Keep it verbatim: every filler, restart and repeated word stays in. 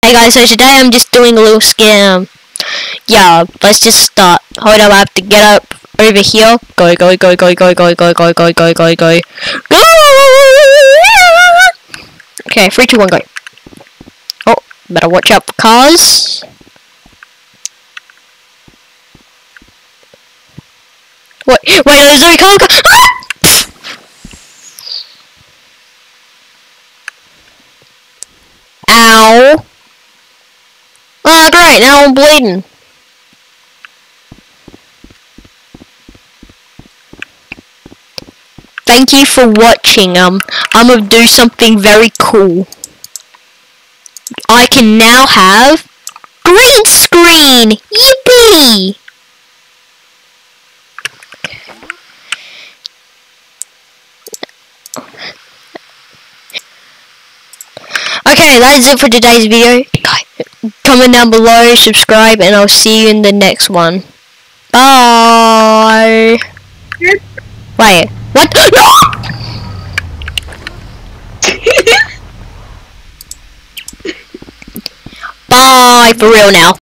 Hey guys, so today I'm just doing a little scam. Yeah, let's just start. Hold up, I have to get up over here. Go, go, go, go, go, go, go, go, go, go, go, go. Go! Okay, three, two, one, go. Oh, better watch out for cars. Wait, wait, there's no car. Ah! Ow. Oh, great, now I'm bleeding. Thank you for watching. Um, I'm gonna do something very cool. I can now have green screen. Yippee! Okay, that is it for today's video. Comment down below, subscribe, and I'll see you in the next one. Bye. Wait, what? No! Bye, for real now.